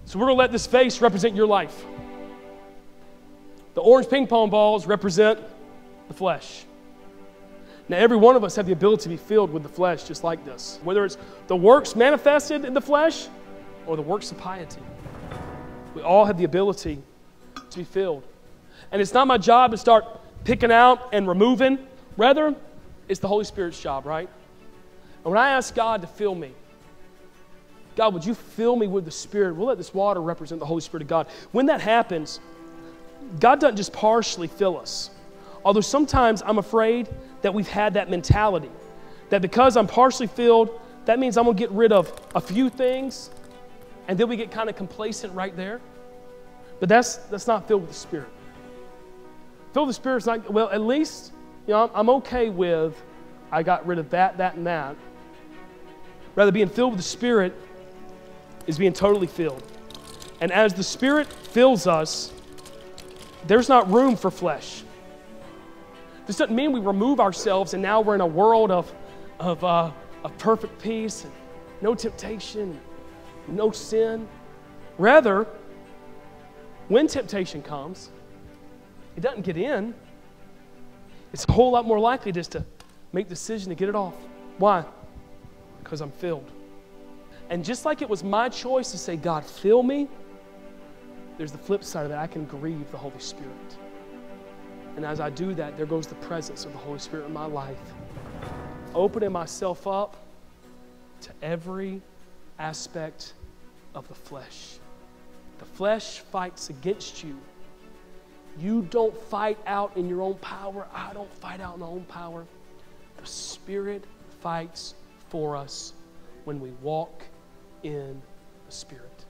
So we're going to let this vase represent your life. The orange ping pong balls represent the flesh. Now, every one of us have the ability to be filled with the flesh just like this. Whether it's the works manifested in the flesh or the works of piety. We all have the ability to be filled. And it's not my job to start picking out and removing. Rather, it's the Holy Spirit's job, right? And when I ask God to fill me, God, would you fill me with the Spirit? We'll let this water represent the Holy Spirit of God. When that happens, God doesn't just partially fill us. Although sometimes I'm afraid that we've had that mentality, that because I'm partially filled, that means I'm going to get rid of a few things, and then we get kind of complacent right there. But that's not filled with the Spirit. Filled with the Spirit's not, well, at least, I'm okay with I got rid of that, and that. Rather, being filled with the Spirit is being totally filled. And as the Spirit fills us, there's not room for flesh. This doesn't mean we remove ourselves and now we're in a world of perfect peace and no temptation, no sin. Rather, when temptation comes, it doesn't get in. It's a whole lot more likely just to make the decision to get it off. Why? Because I'm filled. And just like it was my choice to say, God, fill me, there's the flip side of that. I can grieve the Holy Spirit. And as I do that, there goes the presence of the Holy Spirit in my life, opening myself up to every aspect of the flesh. The flesh fights against you. You don't fight out in your own power. I don't fight out in my own power. The Spirit fights for us when we walk in the Spirit.